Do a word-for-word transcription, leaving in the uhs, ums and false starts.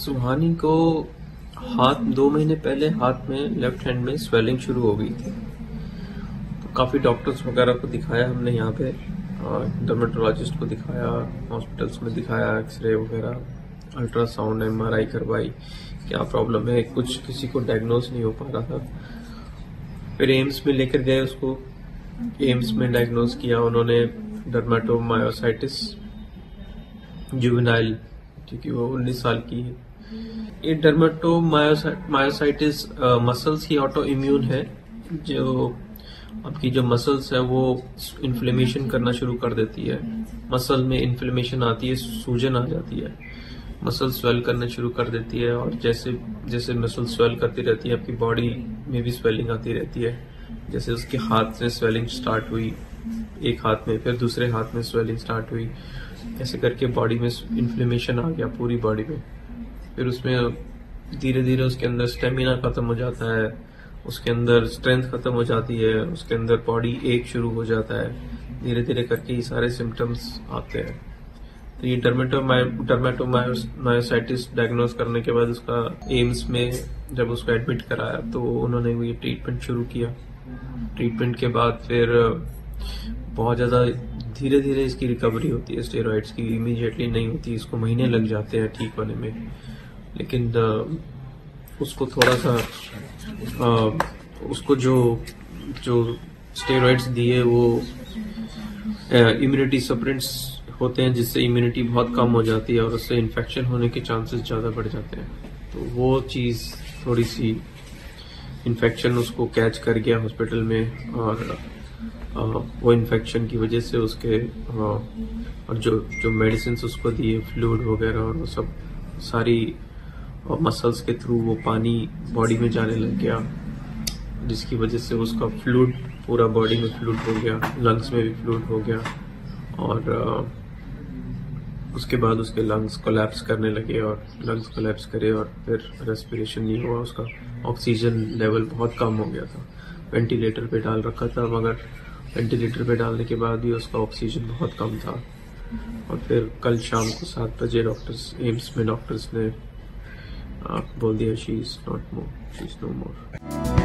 सुहानी को हाथ दो महीने पहले हाथ में लेफ्ट हैंड में स्वेलिंग शुरू हो गई थी। तो काफ़ी डॉक्टर्स वगैरह को दिखाया हमने यहाँ पे, डर्मेटोलॉजिस्ट को दिखाया, हॉस्पिटल्स में दिखाया, एक्सरे वगैरह, अल्ट्रासाउंड, एमआरआई करवाई, क्या प्रॉब्लम है, कुछ किसी को डायग्नोज नहीं हो पा रहा था। फिर एम्स में लेकर गए उसको, एम्स में डायग्नोज किया उन्होंने डर्मेटोमायोसाइटिस जुवेनाइल, क्योंकि वो उन्नीस साल की है। ये डर्मेटोमायोसाइटिस मसल्स की ऑटो इम्यून है, जो आपकी जो मसल्स है वो इन्फ्लेमेशन करना शुरू कर देती है। मसल में इन्फ्लेमेशन आती है, सूजन आ जाती है, मसल स्वेल करना शुरू कर देती है, और जैसे जैसे मसल स्वेल करती रहती है आपकी बॉडी में भी स्वेलिंग आती रहती है। जैसे उसके हाथ में स्वेलिंग स्टार्ट हुई एक हाथ में, फिर दूसरे हाथ में स्वेलिंग स्टार्ट हुई, ऐसे करके बॉडी में इन्फ्लेमेशन आ गया पूरी बॉडी में। फिर उसमें धीरे धीरे उसके अंदर स्टेमिना खत्म हो जाता है, उसके अंदर स्ट्रेंथ खत्म हो जाती है, उसके अंदर बॉडी एक शुरू हो जाता है, धीरे धीरे करके ये सारे सिम्टम्स आते हैं। तो ये डर्मेटोमायोसाइटिस डायग्नोज करने के बाद उसका एम्स में जब उसको एडमिट कराया तो उन्होंने ये ट्रीटमेंट शुरू किया। ट्रीटमेंट के बाद फिर बहुत ज़्यादा धीरे धीरे इसकी रिकवरी होती है, स्टेरॉइड्स की इमीडिएटली नहीं होती, इसको महीने लग जाते हैं ठीक होने में। लेकिन उसको थोड़ा सा आ, उसको जो जो स्टेरॉइड्स दिए वो इम्यूनिटी सप्रेंट्स होते हैं, जिससे इम्यूनिटी बहुत कम हो जाती है और उससे इन्फेक्शन होने के चांसेस ज़्यादा बढ़ जाते हैं। तो वो चीज़ थोड़ी सी इन्फेक्शन उसको कैच कर गया हॉस्पिटल में, और आ, वो इन्फेक्शन की वजह से उसके आ, और जो जो मेडिसिन उसको दिए, फ्लूइड वगैरह, और वो सब सारी मसल्स के थ्रू वो पानी बॉडी में जाने लग गया, जिसकी वजह से उसका फ्लूइड पूरा बॉडी में फ्लूइड हो गया, लंग्स में भी फ्लूइड हो गया, और आ, उसके बाद उसके लंग्स कोलैप्स करने लगे, और लंग्स कोलैप्स करे और फिर रेस्पिरेशन नहीं हुआ, उसका ऑक्सीजन लेवल बहुत कम हो गया था। वेंटिलेटर पे डाल रखा था, मगर वेंटिलेटर पे डालने के बाद भी उसका ऑक्सीजन बहुत कम था। और फिर कल शाम को सात बजे डॉक्टर्स एम्स में डॉक्टर्स ने बोल दिया she is not more she is no more.